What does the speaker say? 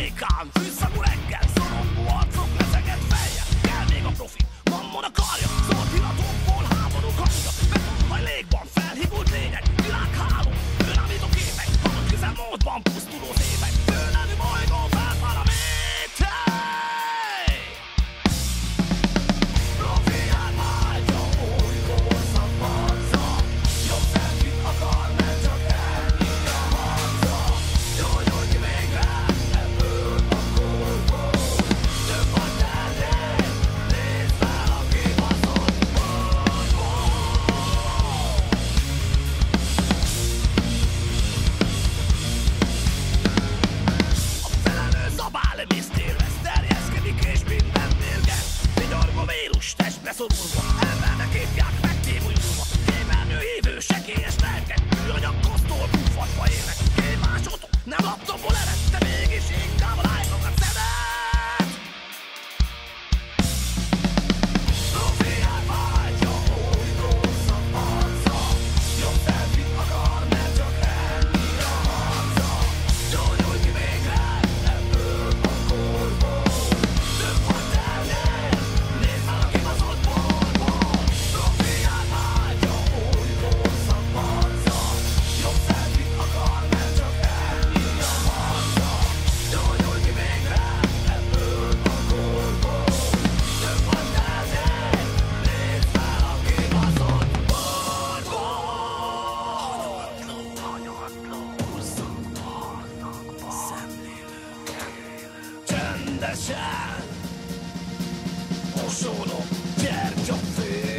békán, fűszagú reggel, szorongó arcok, leszeget fejjel. Kell még a profi, mammon a karja, szordilatokból háborúk hangja. Betonhajlékban felhígult lények, világháló, őrámító képek, halott közelmódban pusztuló szépek. Főnevű bolygó felparaméter. Profiát váltja, új korszak harca. Jobb selfit akar, mert csak ennyi a harca. Gyógyulj ki végre ebből a korból. Több vagy tennél, nézd fel a kibaszott boltból. A felelő zabál, misztérvesz, terjeszkedik és minden mérget. Vigyorgó vírus, testre szorulva, embernek hívják meg témújulva. Kémelnő hívő, sekélyes lelkek, műanyag kosztól puffadva élnek. Kémásodok, nem laptopból ered, de mégis inkább a lájkokat szeded. Profiát váltja, új korszak harca. Jobb selfit akar, mert csak ennyi a harca. Gyógyulj ki végre ebből a korból. Több vagy tennél, nézd fel a kibaszott boltból. Profiát váltja, új korszak harca. Jobb selfit akar, mert csak ennyi a harca. Gyógyulj ki végre ebből a korból. Több vagy tennél, nézd fel a kibaszott boltból. Hanyatló, húszakban, szemlélők, csendesen, osonok, gyertyafény.